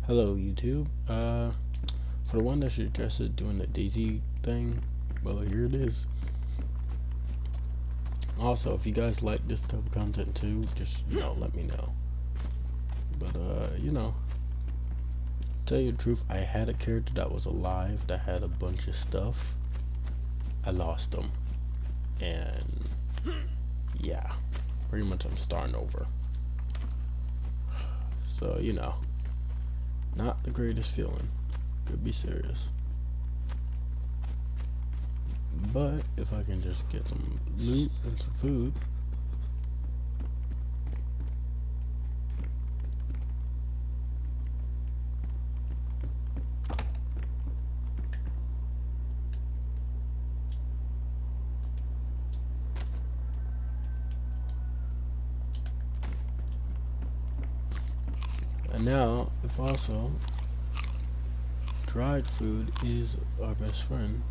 Hello YouTube. For the one that suggested doing the Daisy thing, well, here it is. Also, if you guys like this type of content too, just, let me know. But, tell you the truth, I had a character that was alive that had a bunch of stuff. I lost them. And, yeah, pretty much I'm starting over. So, not the greatest feeling. Could be serious. But if I can just get some loot and some food. And now, if also dried food is our best friend.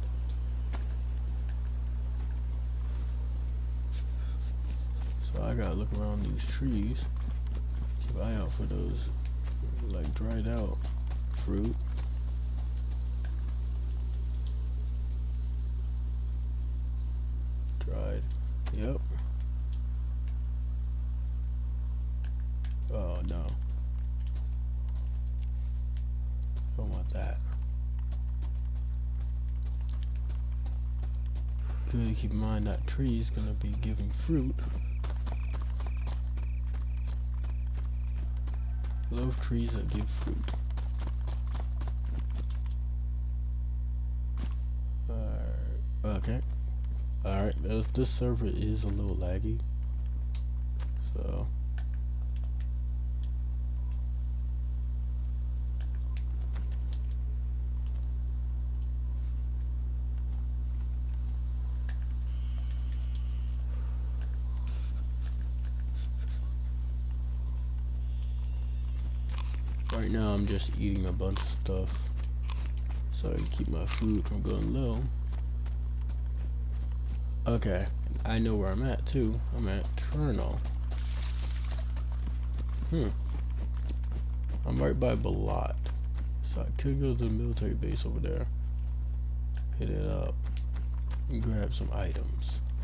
So I gotta look around these trees, keep an eye out for those like dried out fruit. Dried, yep. Oh no, don't want that. Good, keep in mind that tree is gonna be giving fruit. Love trees that give fruit. Okay. Alright, this server is a little laggy. So right now I'm just eating a bunch of stuff so I can keep my food from going low. Okay, I know where I'm at too. I'm at Cherno. I'm right by Balat. So I could go to the military base over there, hit it up, and grab some items.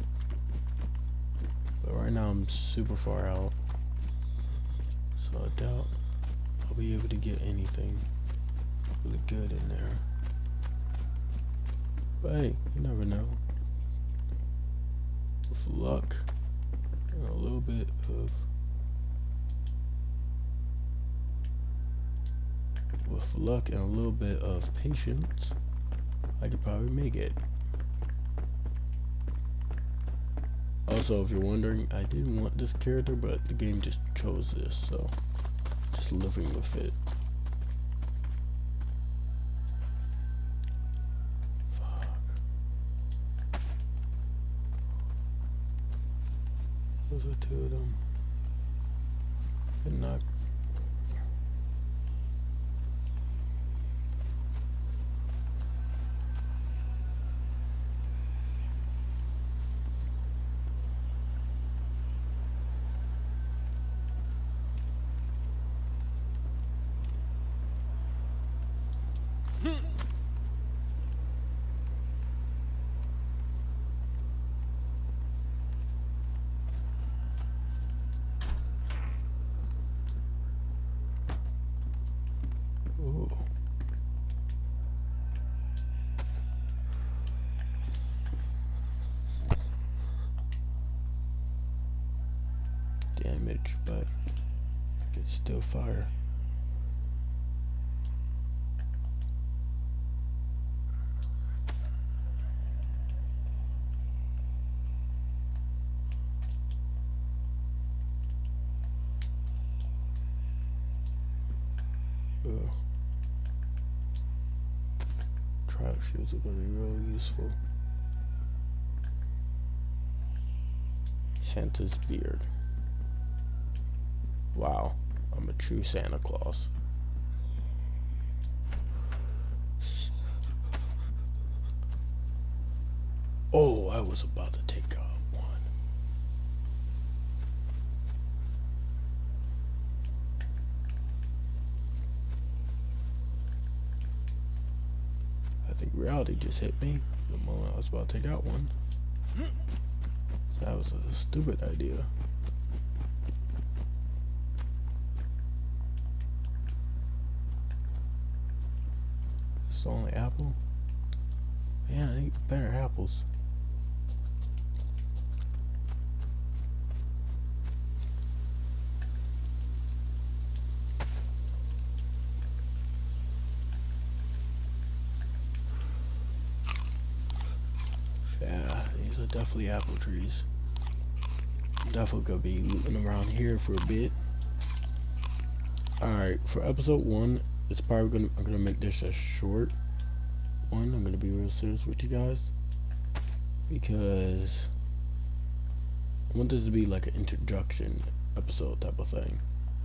But right now I'm super far out, so I doubt I'll be able to get anything really good in there. But hey, you never know. With luck and a little bit of patience, I could probably make it. Also, if you're wondering, I didn't want this character, but the game just chose this, so just living with it. Fuck. Those are two of them. And not. Damage, but I can still fire. Trout shoes are going to be real useful. Santa's beard. Wow, I'm a true Santa Claus. Oh, I was about to take out one. reality just hit me the moment I was about to take out one. That was a stupid idea. It's the only apple? Man, I need better apples. Yeah, these are definitely apple trees. Definitely gonna be looting around here for a bit. Alright, for episode 1, it's probably I'm gonna make this a short one. I'm gonna be real serious with you guys, because I want this to be like an introduction episode type of thing.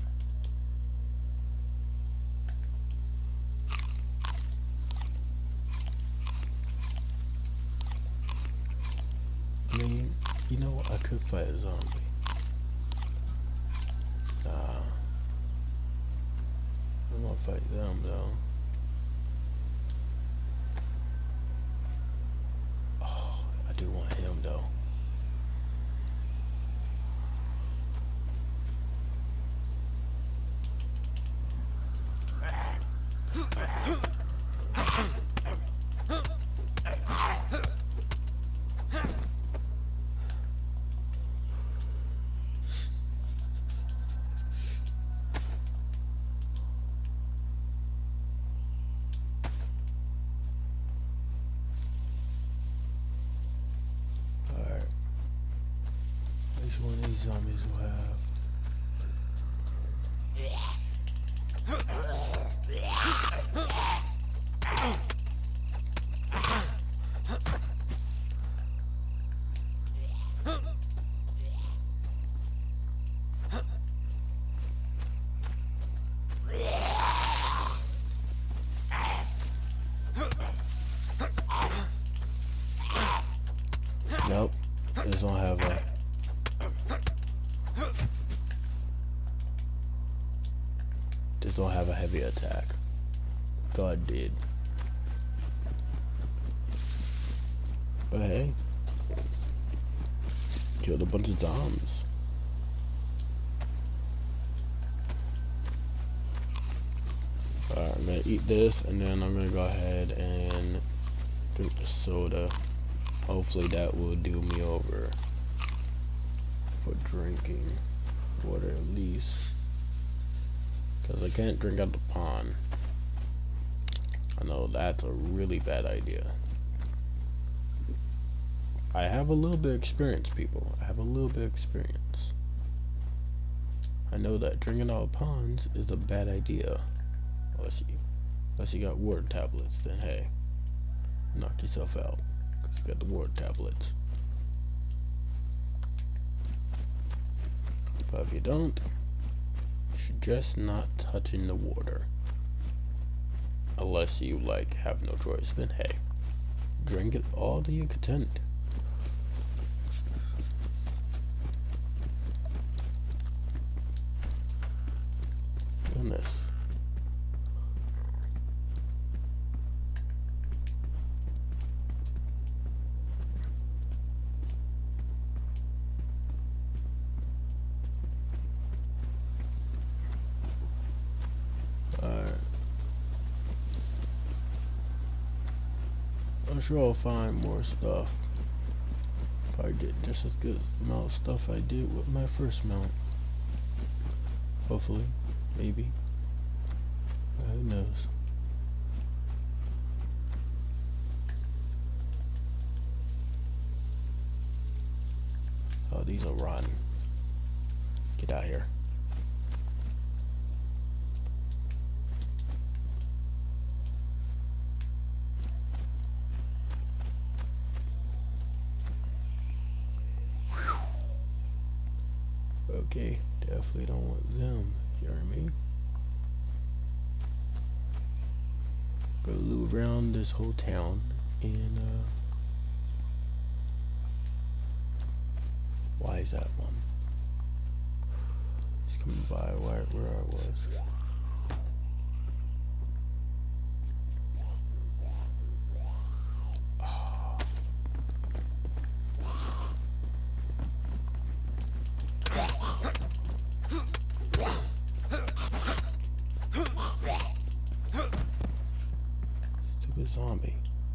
I mean, you know what? I could fight a zombie. I'm gonna fight them though. Oh, I do want him though. One of these zombies will have. Nope, this don't have a. This don't have a heavy attack. God did. But hey, killed a bunch of zombs. Alright, I'm gonna eat this and then I'm gonna go ahead and drink the soda. Hopefully that will do me over for drinking water at least. Because I can't drink out the pond. I know that's a really bad idea. I have a little bit of experience, people. I have a little bit of experience. I know that drinking out of ponds is a bad idea. Unless you got water tablets, then hey, knock yourself out. Because you got the water tablets. But if you don't, just not touching the water. Unless you like have no choice, then hey, drink it all to your content. Goodness. I'm sure I'll find more stuff if I get just as good amount of stuff I did with my first mount. Hopefully, maybe. Who knows? Oh, these are rotten. Get out of here. Okay, definitely don't want them, you hear me? Go loot around this whole town and why is that one? He's coming by where I was. zombie.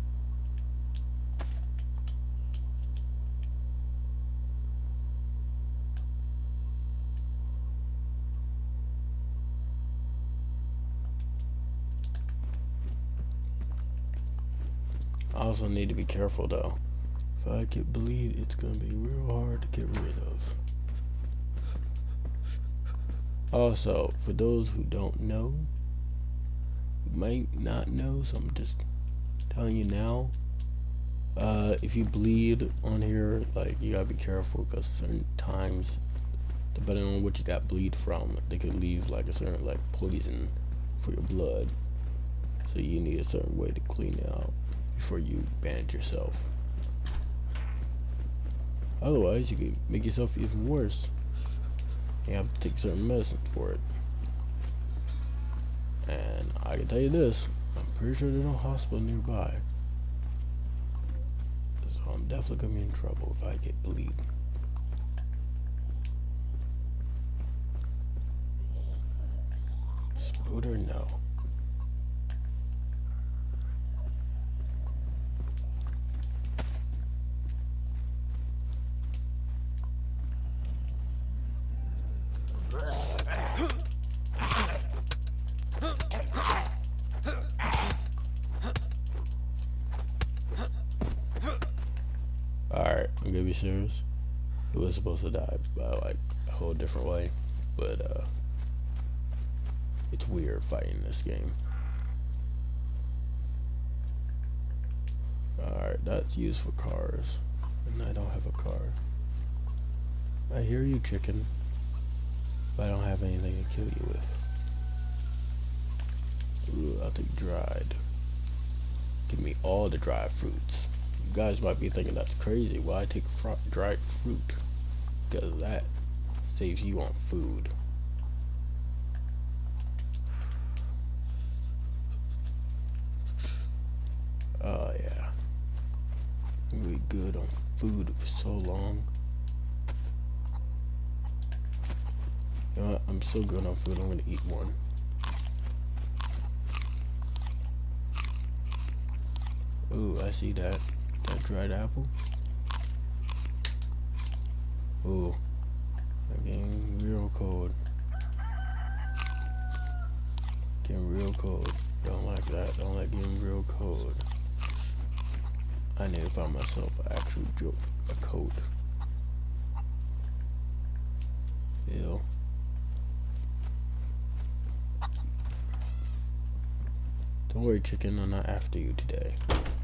I also need to be careful though. If I get bleed, it's gonna be real hard to get rid of. Also, for those who don't know, you might not know, so I'm just telling you now. If you bleed on here, like, you gotta be careful, because certain times, depending on what you got bleed from, they could leave like a certain like poison for your blood. So you need a certain way to clean it out before you bandage yourself. Otherwise, you could make yourself even worse. You have to take certain medicine for it. And I can tell you this, I'm pretty sure there's no hospital nearby. So I'm definitely gonna be in trouble if I get bleed. Scooter, no. Alright, I'm gonna be serious. It was supposed to die by like a whole different way, but it's weird fighting this game. Alright, that's used for cars, and I don't have a car. I hear you, chicken, but I don't have anything to kill you with. Ooh, I'll take dried. Give me all the dried fruits. You guys might be thinking that's crazy. Why I take dried fruit? Because that saves you on food. Oh yeah. I'm gonna be good on food for so long. You know what? I'm so good on food, I'm gonna eat one. Ooh, I see that. That dried apple. Ooh, I'm getting real cold. Getting real cold. Don't like that. Don't like getting real cold. I need to find myself an actual coat. Ew. Don't worry, chicken. I'm not after you today.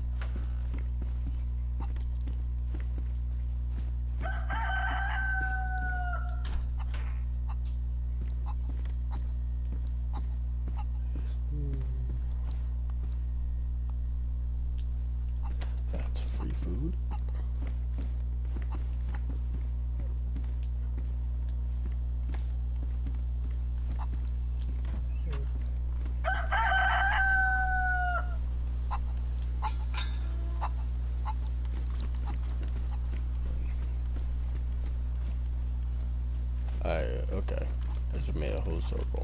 That's free food. Okay. I just made a whole circle.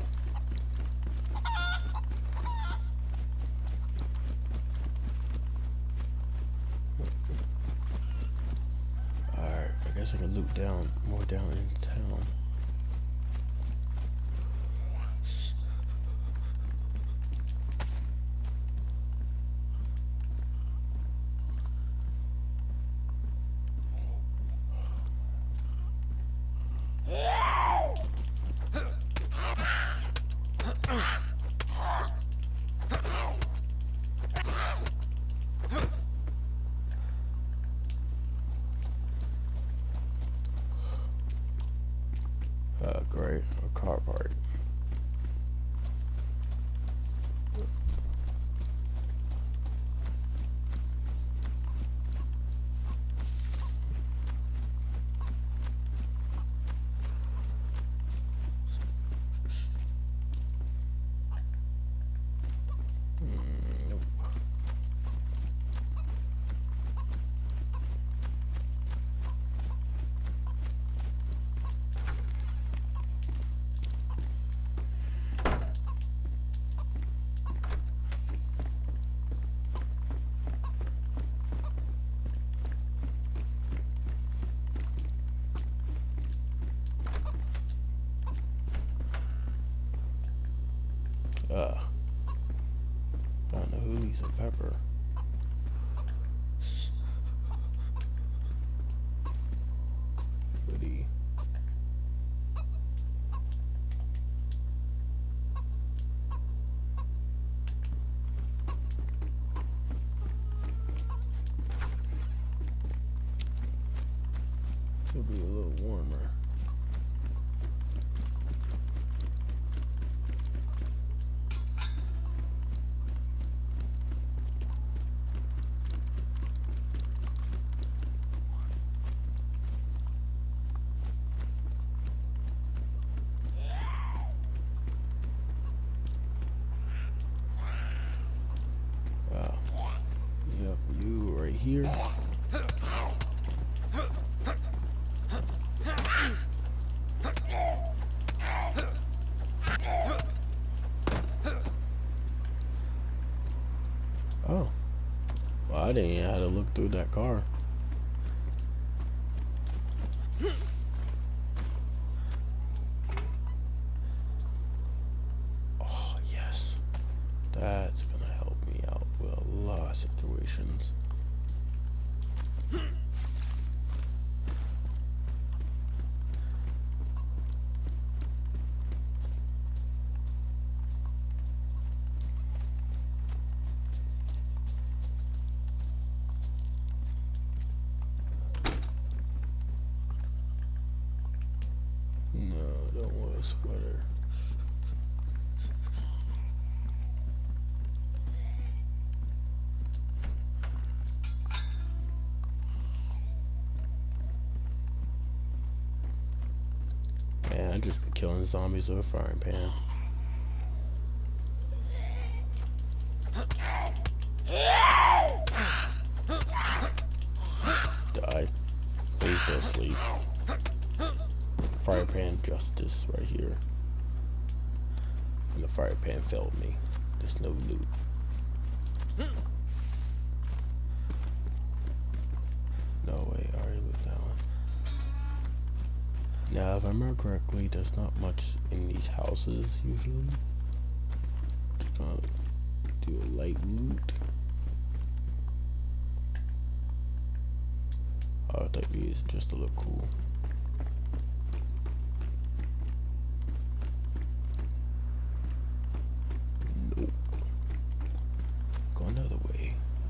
Alright, I guess I can loot down, more down in town. Great, a car part. Nope. some pepper. Goody. It'll be a little warmer. Wow. Yep, you right here. Oh. Well, I didn't even have to look through that car. Oh, yes. That's gonna help me out with a lot of situations. No, I don't want a sweater. Man, I just been killing zombies with a frying pan. Die. Please don't sleep. Fire pan justice right here. And the fire pan failed me. There's no loot. No way, I already looked that one. Now, if I remember correctly, there's not much in these houses usually. Just gonna do a light loot. I'll take these just to look cool. Nope. Go another way.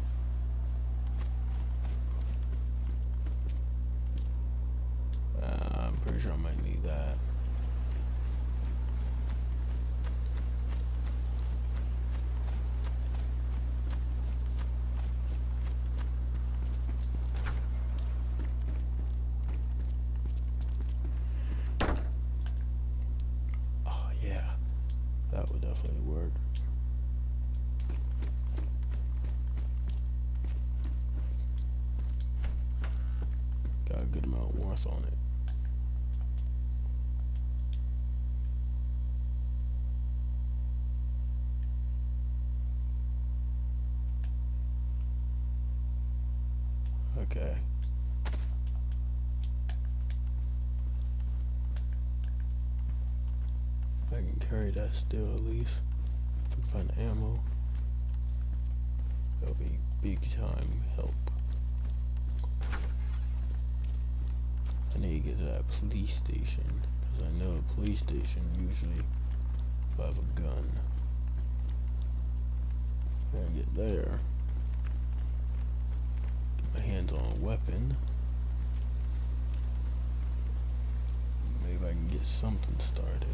I'm pretty sure I might need that. Oh yeah, that would definitely work. Got a good amount of warmth on it. Okay. I can carry that still at least. If I find ammo, that'll be big time help. I need to get to that police station, because I know the police station usually will have a gun. When I get there, get my hands on a weapon. Maybe I can get something started.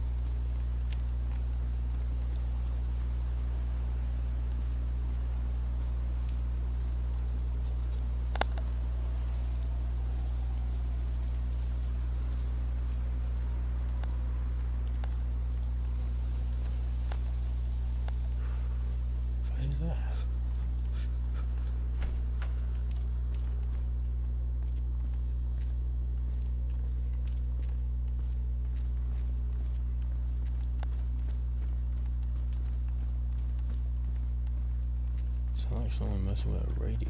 What is that? Sound like someone messing with a radio.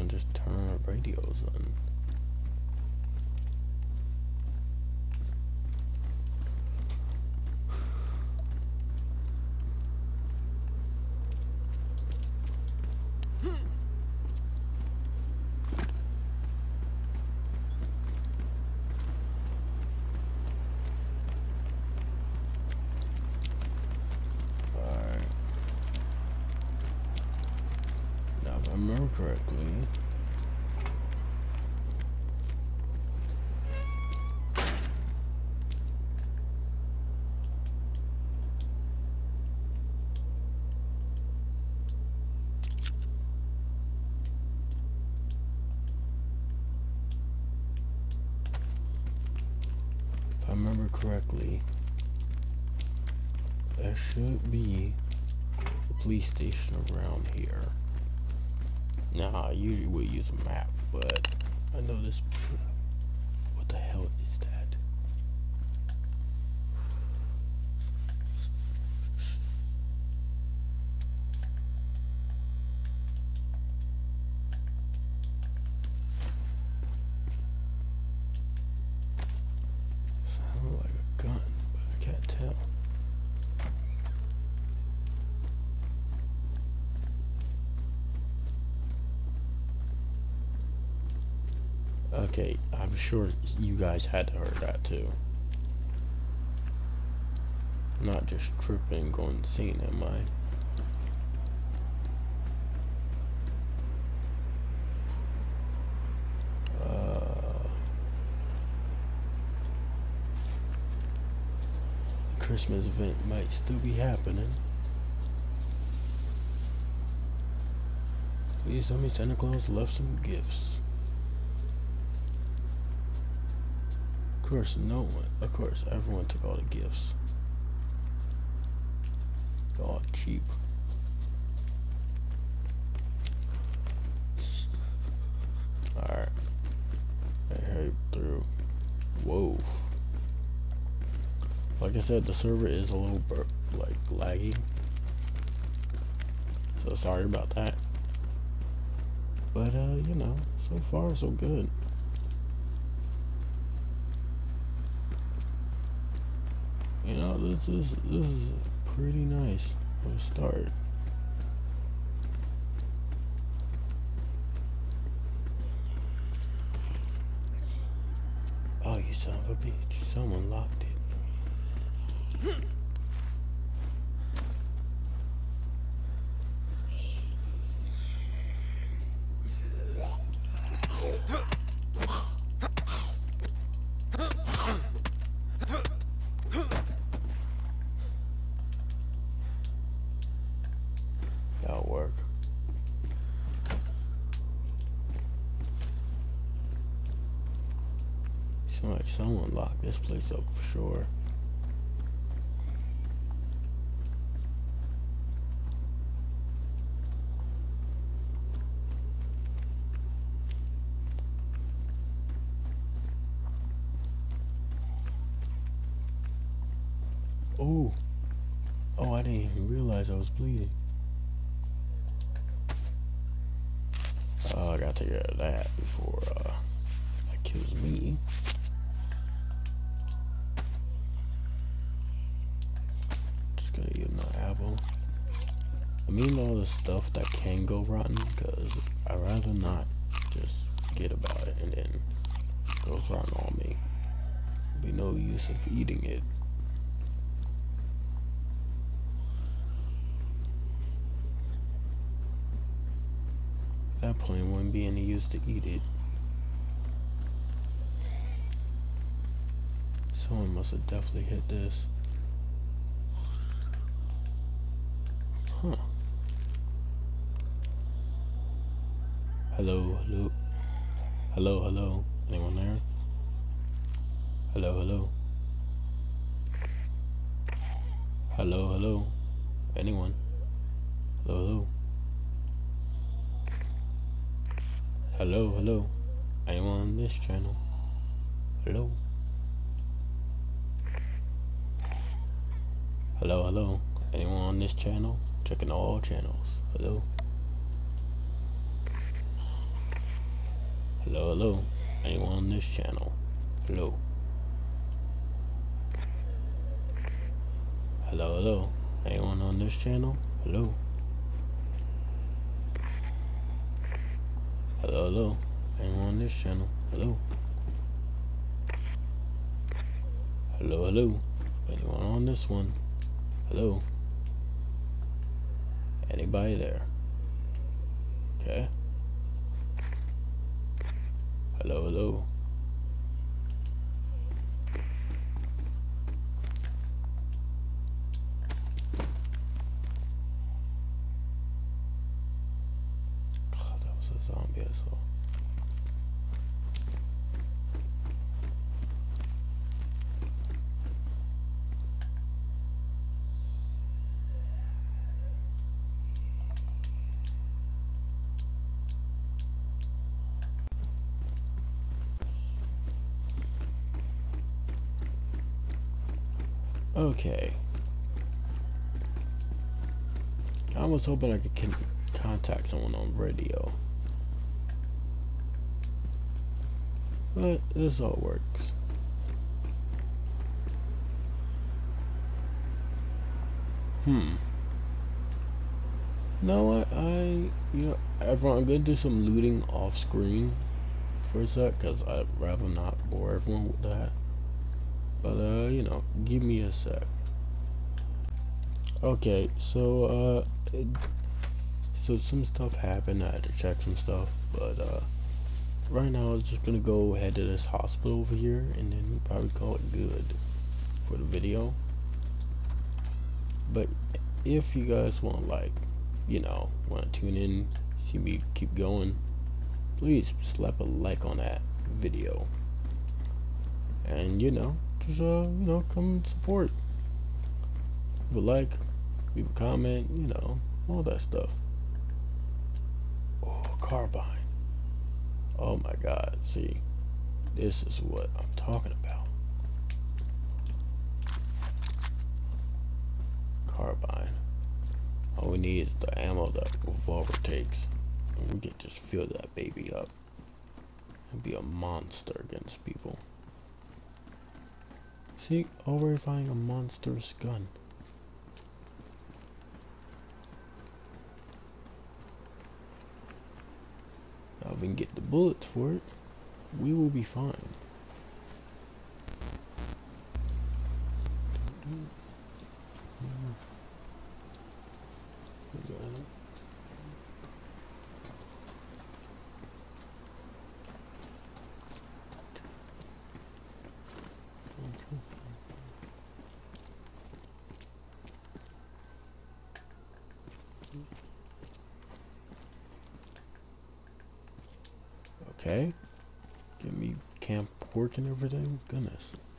everyone just turn our radios on. If I remember correctly, there should be a police station around here. Now, I usually would use a map, but I know this. What the hell is that? Sounds like a gun, but I can't tell. Okay, I'm sure you guys had heard that too. I'm not just tripping, going insane, am I? The Christmas event might still be happening. Please tell me Santa Claus left some gifts. Of course, everyone took all the gifts. All cheap. Alright. I hurried through. Whoa. Like I said, the server is a little laggy. So sorry about that. But you know, so far so good. You know, this is pretty nice for a start. Oh, you son of a bitch. Someone locked it. That'll work. Seems like someone locked this place up for sure. Oh, I didn't even realize I was bleeding. I gotta take care of that before that kills me. Just gonna use my apple. I mean all the stuff that can go rotten, because I'd rather not just forget about it and then it goes rotten on me. There'd be no use of eating it. That point wouldn't be any use to eat it. Someone must have definitely hit this. Huh. Hello, hello. Hello, hello. Anyone there? Hello, hello. Hello, hello. Anyone? Hello, hello. Hello, hello. Anyone on this channel? Hello? Hello, hello. Anyone on this channel? Checking all channels. Hello? Hello, hello. Anyone on this channel? Hello. Hello, hello. Anyone on this channel? Hello. Hello, hello. Anyone on this channel? Hello. Hello, hello. Anyone on this one? Hello. Anybody there? Okay. Hello, hello. God, that was a zombie I saw. Okay. I was hoping I could contact someone on radio. But this all works. You know what? Everyone, I'm gonna do some looting off screen for a sec, cause I'd rather not bore everyone with that. But you know, give me a sec. Okay, so so some stuff happened. I had to check some stuff, but right now I was just gonna go head to this hospital over here, and then we'll probably call it good for the video. But if you guys want, like, you know, want to tune in, see me keep going, please slap a like on that video, and you know, just you know, come support. Leave a like, leave a comment, you know, all that stuff. Oh, carbine. Oh my God, see, this is what I'm talking about. Carbine. All we need is the ammo that revolver takes, and we can just fill that baby up and be a monster against people. See, already finding a monstrous gun. Now if we can get the bullets for it, we will be fine. Okay, give me camp pork and everything. Goodness,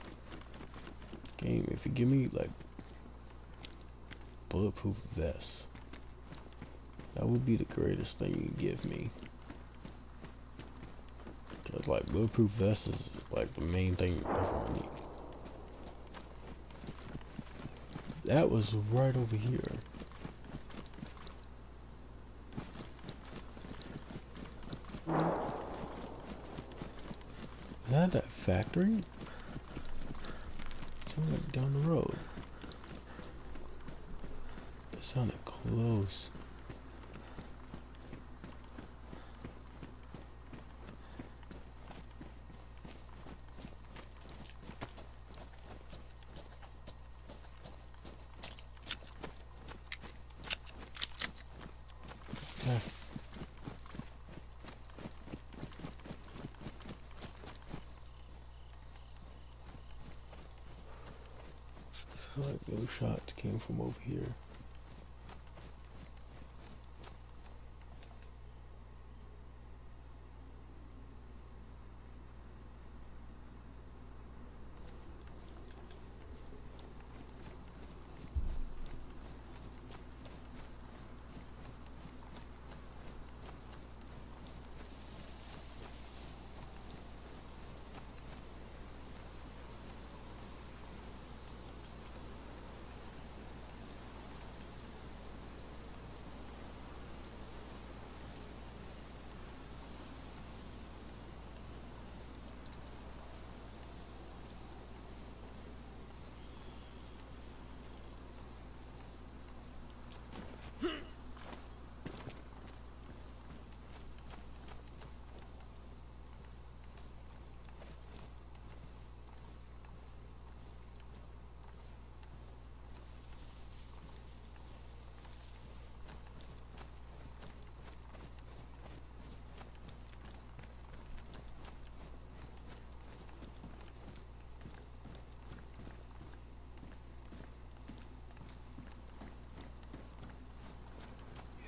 game. If you give me like bulletproof vests, that would be the greatest thing you can give me. Cause like bulletproof vests is like the main thing you definitely need. That was right over here. Is that that factory? It's like down the road. It sounded close. Yeah. I feel like those shots came from over here.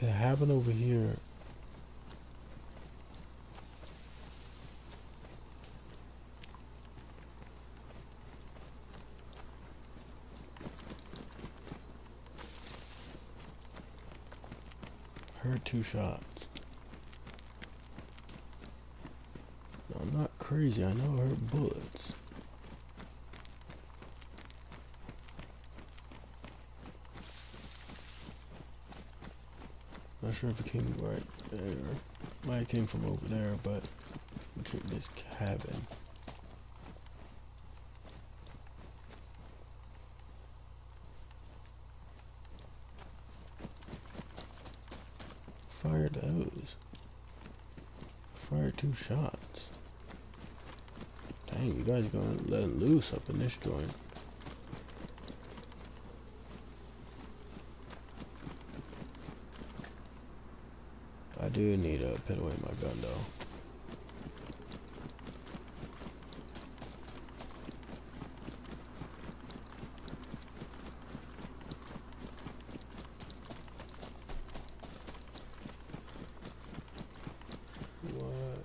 it happened over here? Heard 2 shots. No, I'm not crazy. I know I heard bullets. Not sure if it came right there. Might have came from over there, but check this cabin. Fire those. Fire 2 shots. Dang, you guys are gonna let it loose up in this joint. I do need to put away my gun though. What?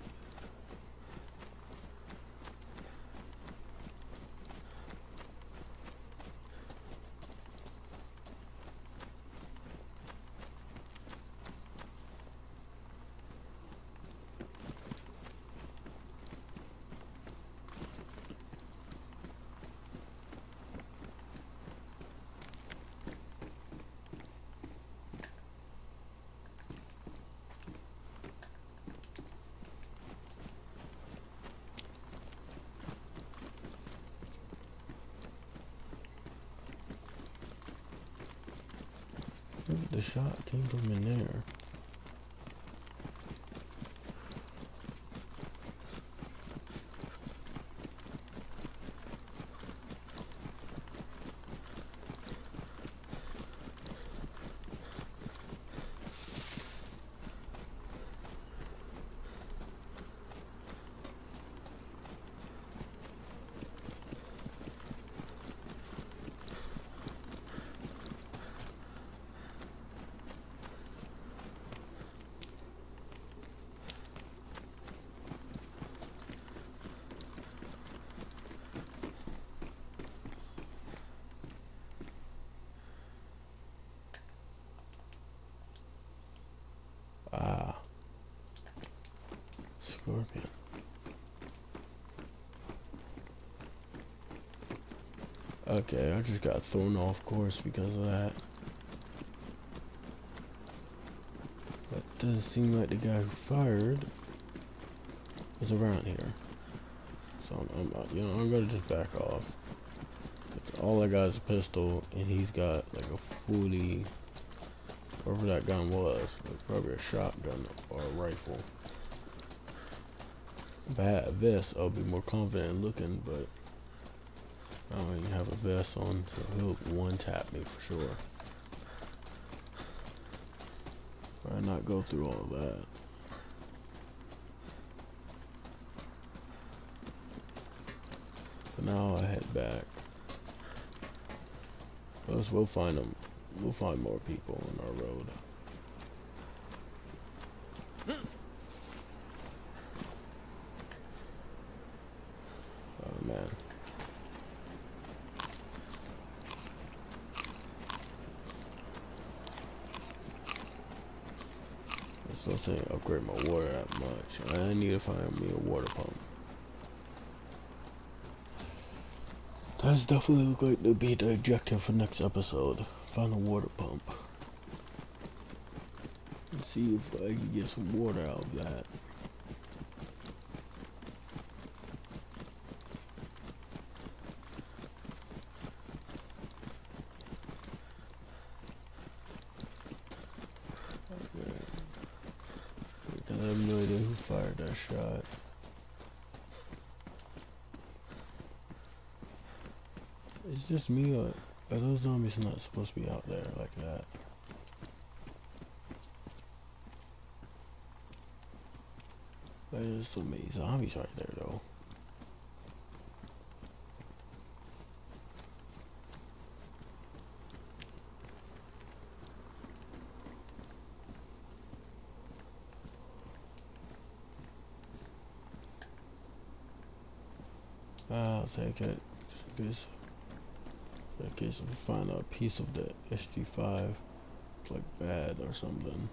The shot came from in there. Ah, scorpion. Okay, I just got thrown off course because of that. But doesn't seem like the guy who fired is around here. So I'm gonna just back off. All I got is a pistol, and he's got like a fully, whatever that gun was, like probably a shotgun or a rifle. If I had a vest, I'll be more confident looking, but I don't even have a vest on, so he'll one-tap me for sure. Why not go through all of that? But now I head back. Plus we'll find them. We'll find more people on our road. Oh man. I still can't upgrade my water that much. I need to find me a water pump. That's definitely going to be the objective for next episode. Find a water pump. And see if I can get some water out of that. Okay. Because I have no idea who fired that shot. It's just me, or are those zombies not supposed to be out there like that? There's so many zombies right there though. I'll take it. Just in case we find a piece of the SG5, it's like bad or something.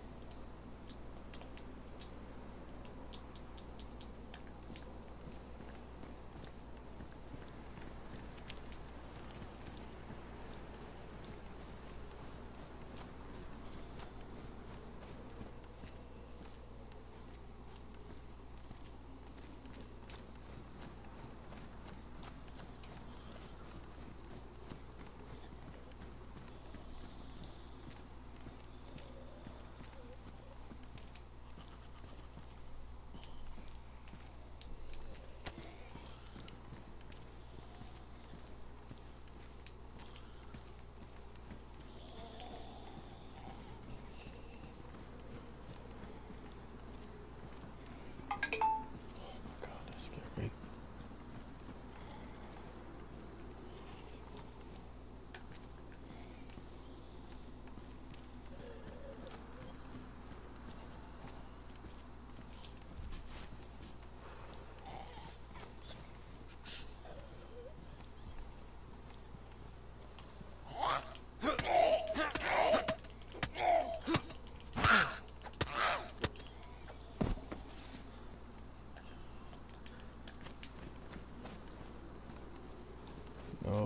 Oh.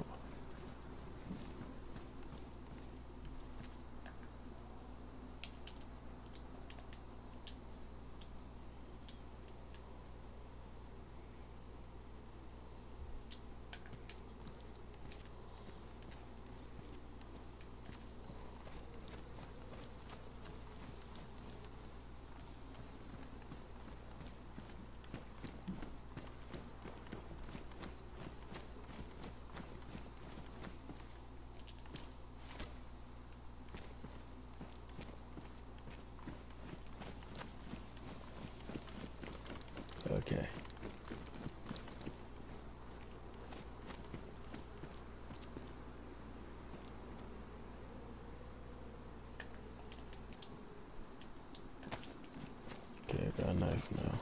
Okay. Okay, I got a knife now.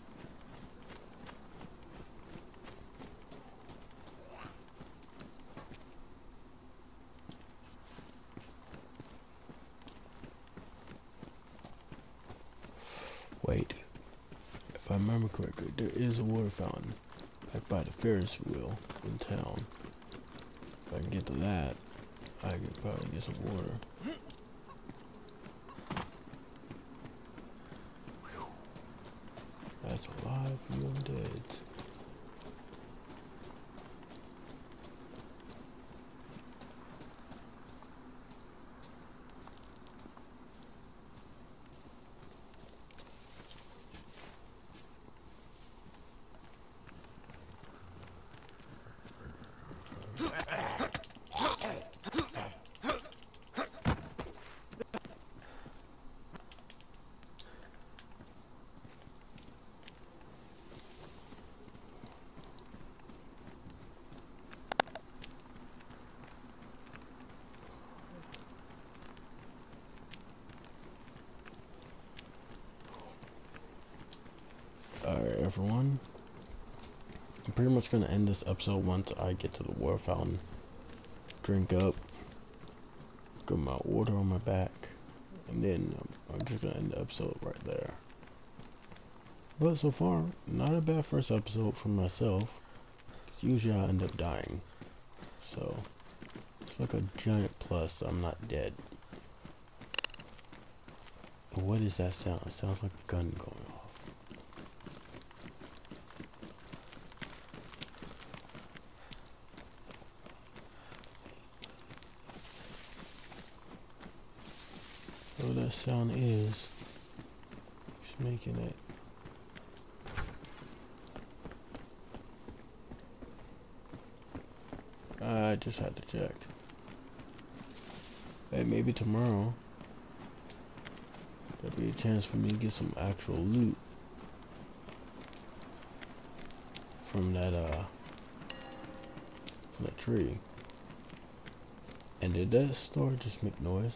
Wait. If I remember correctly, there is a water fountain back by the Ferris wheel in town. If I can get to that, I could probably get some water. That's alive, you dead. Alright, everyone. I'm pretty much gonna end this episode once I get to the water fountain. Drink up. Get my water on my back. And then I'm just gonna end the episode right there. But so far, not a bad first episode for myself. 'Cause usually I end up dying. So, it's like a giant plus. I'm not dead. What is that sound? It sounds like a gun going off. What that sound is, just making it. I just had to check. Hey, maybe tomorrow there'll be a chance for me to get some actual loot from that tree. And did that store just make noise?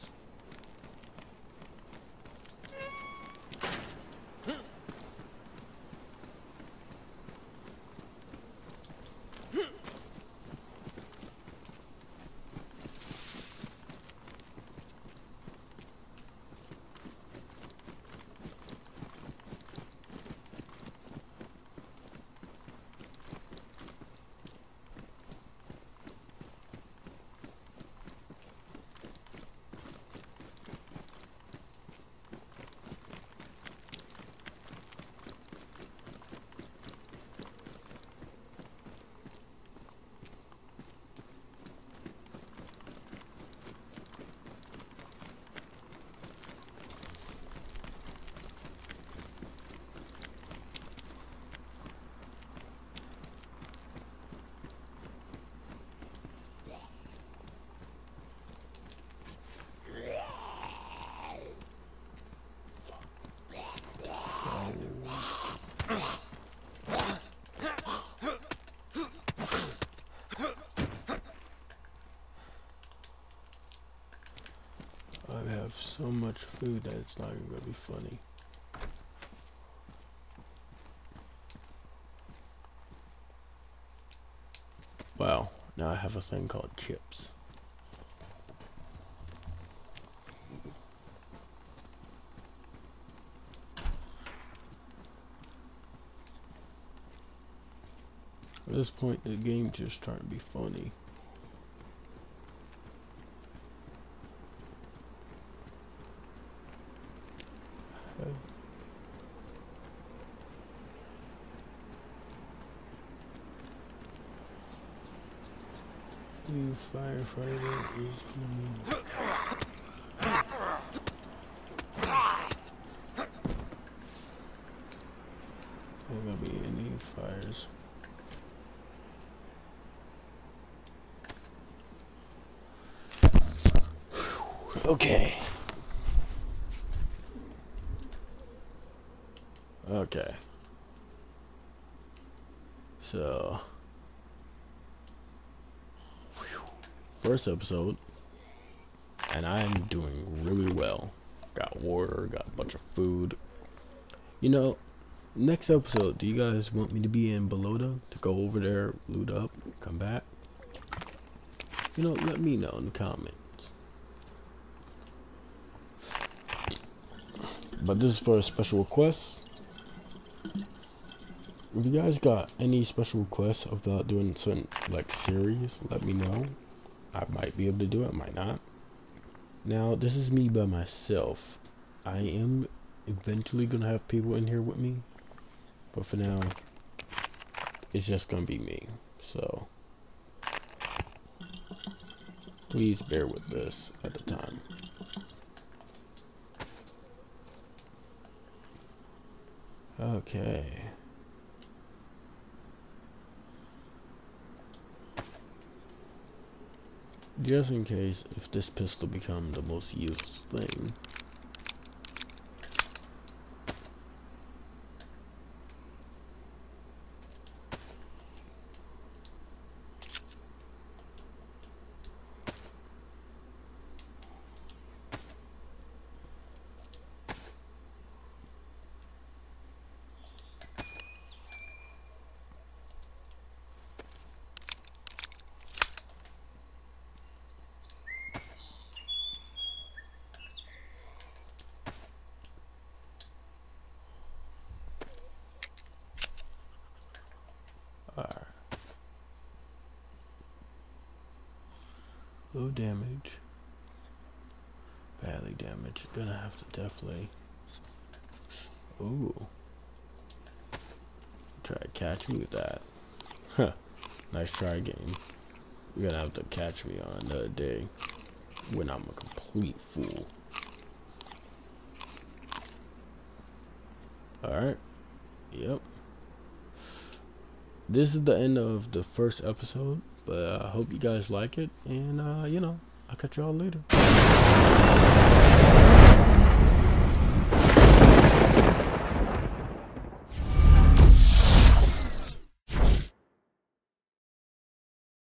I have so much food that it's not even gonna be funny. Wow, now I have a thing called chips. At this point, the game's just starting to be funny. Okay. You firefighter is coming. There's gonna be any fires. Okay. Okay. So, first episode, and I am doing really well. Got water, got a bunch of food. You know, next episode, do you guys want me to be in Balota to go over there, loot up, come back? You know, let me know in the comments. But this is for a special request. If you guys got any special requests about doing certain like series, let me know. I might be able to do it, might not. Now, this is me by myself. I am eventually gonna have people in here with me, but for now, it's just gonna be me. So, please bear with this at the time. Okay. Just in case if this pistol becomes the most useless thing. Alright. Low damage. Badly damaged. Gonna have to definitely. Ooh. Try to catch me with that. Huh. Nice try, game. You're gonna have to catch me on another day when I'm a complete fool. Alright. Yep. This is the end of the first episode, but I hope you guys like it, and you know, I'll catch y'all later.